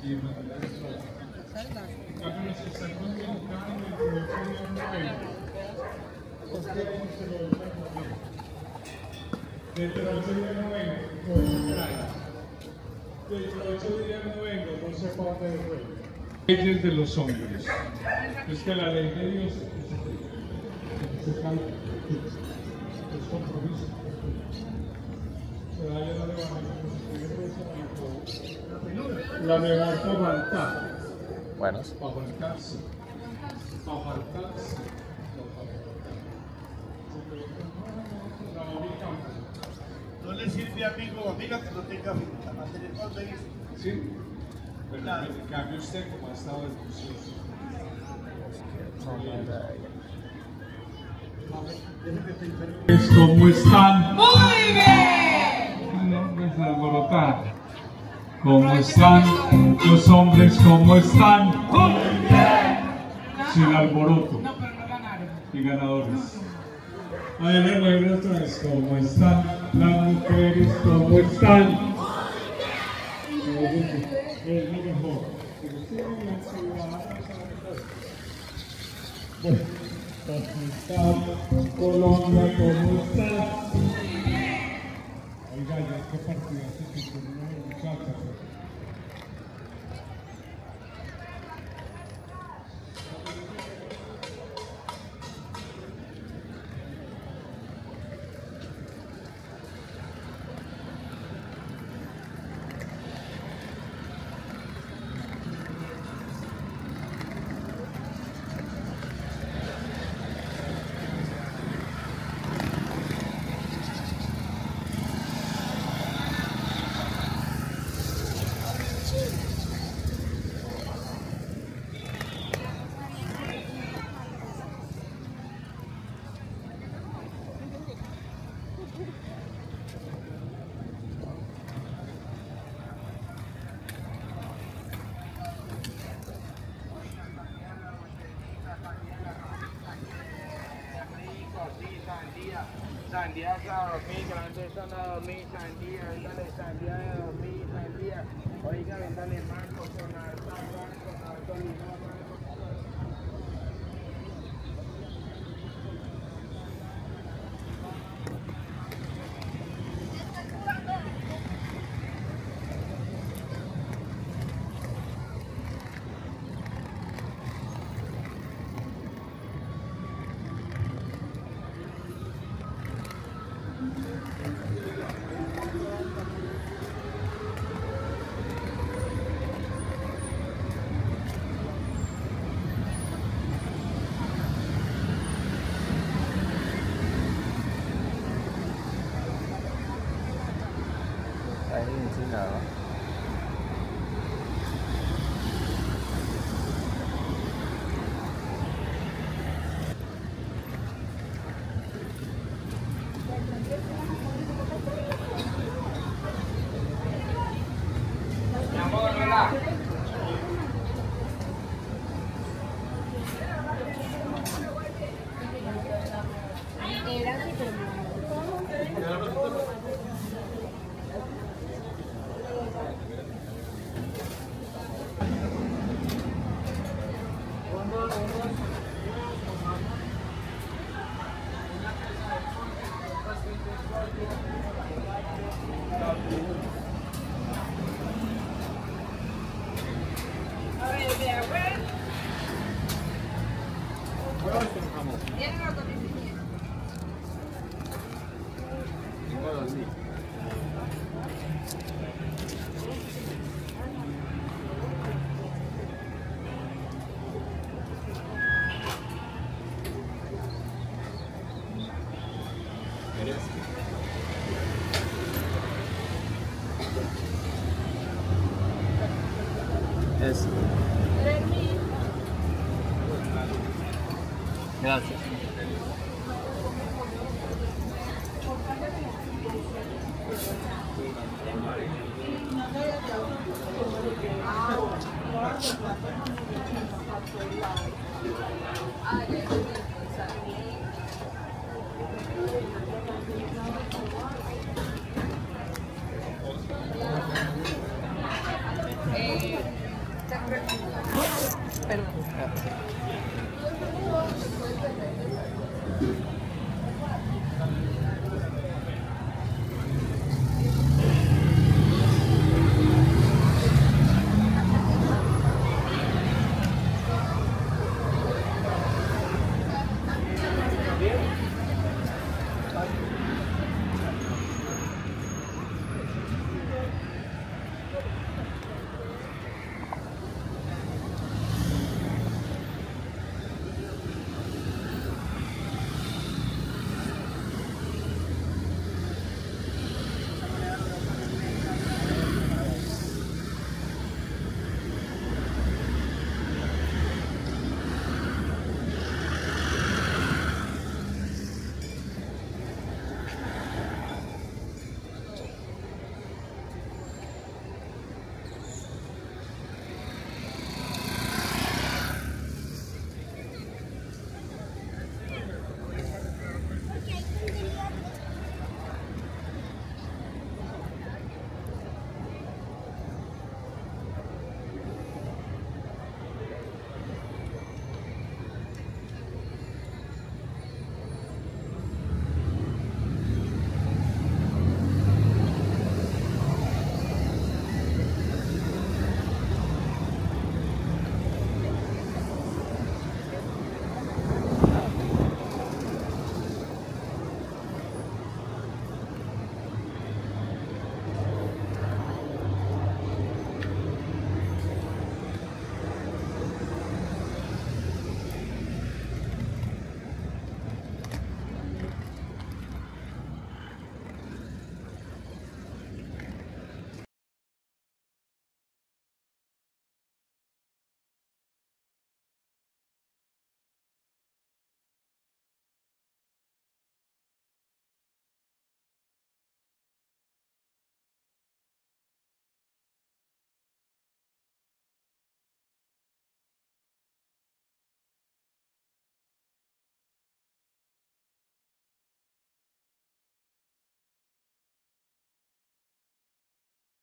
Dentro de 8 días no vengo, dentro de 8 días no vengo, no sé para dónde voy. Leyes de los hombres. Es que la ley de Dios es compromiso. La mejor para faltar. Bueno. Para faltarse. Para faltarse. No le sirve a amigo o amiga que no tenga mantener de eso. Sí, pero en cambio usted como ha estado delicioso. ¿Cómo están? ¡Muy bien! No, no es alborotar. ¿Cómo están los hombres? ¿Cómo están? ¡Muy bien! Sin alboroto. No, pero no ganaron. Y ganadores. A ver, otra vez. ¿Cómo están las mujeres? ¿Cómo están? Es lo mejor. Bueno, ¿cómo están? Colombia, ¿cómo están? Oiga, ya qué partida se con una muchacha. Sandía a dormir, grandes son a dormir, sandía, véndale sandía a dormir, sandía. Oiga, véndale mango, con alto limón. Ahí sin nada. Mi amor, relax. Eso. Gracias. Ah,